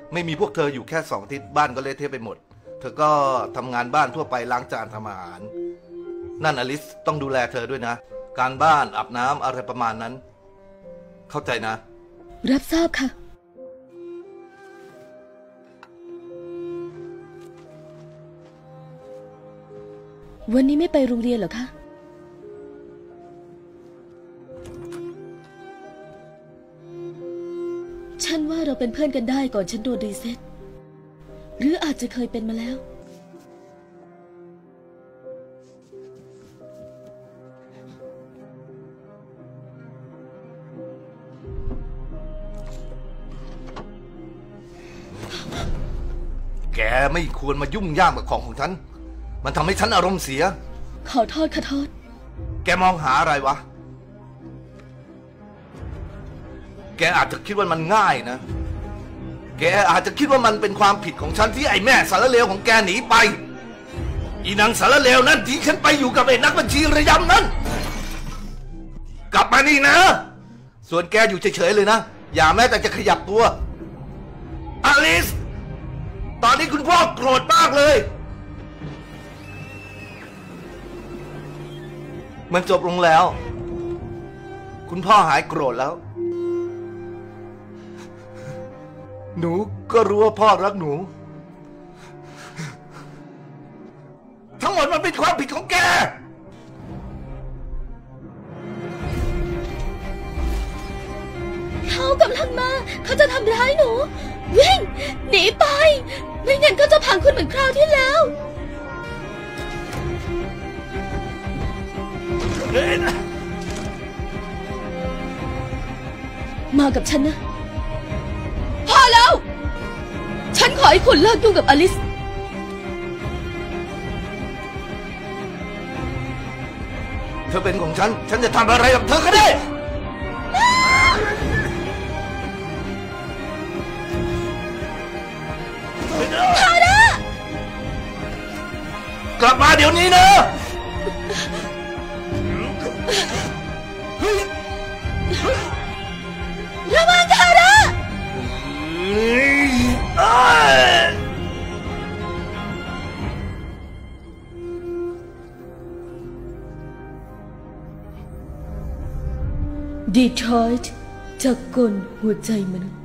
ไม่มีพวกเธออยู่แค่2 อาทิตย์บ้านก็เละเทะไปหมดเธอก็ทำงานบ้านทั่วไปล้างจานทำอาหารนั่นอลิสต้องดูแลเธอด้วยนะการบ้านอาบน้ำอะไรประมาณนั้นเข้าใจนะรับทราบค่ะวันนี้ไม่ไปโรงเรียนเหรอคะฉันว่าเราเป็นเพื่อนกันได้ก่อนฉันโดนรีเซ็ตหรืออาจจะเคยเป็นมาแล้วแกไม่ควรมายุ่งย่ามกับของฉันมันทำให้ฉันอารมณ์เสียขอโทษค่ะโทษแกมองหาอะไรวะแกอาจจะคิดว่ามันง่ายนะแกอาจจะคิดว่ามันเป็นความผิดของฉันที่ไอ้แม่สารเลวของแกหนีไปอีนางสารเลวนั้นทิ้งฉันไปอยู่กับไอ้นักบัญชีระยำนั้นกลับมานี่นะส่วนแกอยู่เฉยๆเลยนะอย่าแม้แต่จะขยับตัวอลิสตอนนี้คุณพ่อโกรธมากเลยมันจบลงแล้วคุณพ่อหายโกรธแล้วหนูก็รู้ว่าพ่อรักหนูทั้งหมดมันเป็นความผิดของแกเขากำลังมาเขาจะทำร้ายหนูวิ่งหนีไปไม่งั้นก็จะพังคุณเหมือนคราวที่แล้วมากับฉันนะพอแล้วฉันขอให้คุณเลิกยุ่งกับอลิสเธอเป็นของฉันฉันจะทำอะไรกับเธอก็ได้พอแล้วกลับมาเดี๋ยวนี้นะระวังทาร่าดีทรอยต์จากกลหัวใจมนุษย์